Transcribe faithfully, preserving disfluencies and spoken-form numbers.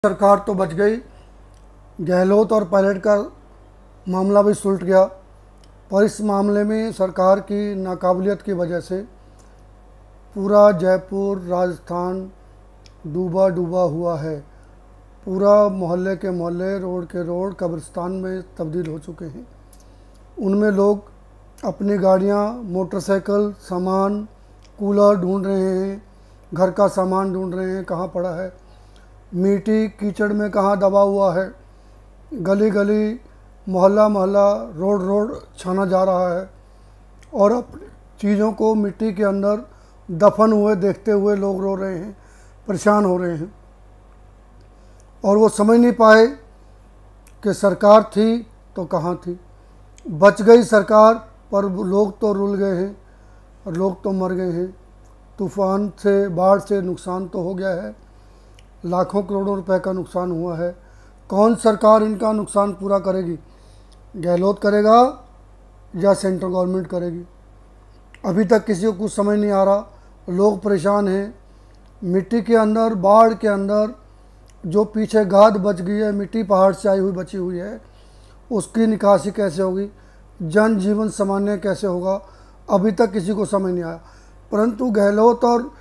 सरकार तो बच गई, गहलोत और पायलट का मामला भी सुलट गया। पर इस मामले में सरकार की नाकाबिलियत की वजह से पूरा जयपुर राजस्थान डूबा डूबा हुआ है। पूरा मोहल्ले के मोहल्ले, रोड के रोड कब्रिस्तान में तब्दील हो चुके हैं। उनमें लोग अपनी गाड़ियां, मोटरसाइकिल, सामान, कूलर ढूंढ रहे हैं, घर का सामान ढूंढ रहे हैं, कहाँ पड़ा है, मिट्टी कीचड़ में कहाँ दबा हुआ है। गली गली, मोहल्ला मोहल्ला, रोड रोड छाना जा रहा है और अपनी चीज़ों को मिट्टी के अंदर दफन हुए देखते हुए लोग रो रहे हैं, परेशान हो रहे हैं। और वो समझ नहीं पाए कि सरकार थी तो कहाँ थी। बच गई सरकार, पर लोग तो रुल गए हैं और लोग तो मर गए हैं। तूफ़ान से, बाढ़ से नुकसान तो हो गया है, लाखों करोड़ों रुपए का नुकसान हुआ है। कौन सरकार इनका नुकसान पूरा करेगी? गहलोत करेगा या सेंट्रल गवर्नमेंट करेगी? अभी तक किसी को कुछ समझ नहीं आ रहा। लोग परेशान हैं। मिट्टी के अंदर, बाढ़ के अंदर जो पीछे गाद बच गई है, मिट्टी पहाड़ से आई हुई बची हुई है, उसकी निकासी कैसे होगी, जनजीवन सामान्य कैसे होगा, अभी तक किसी को समझ नहीं आया। परंतु गहलोत और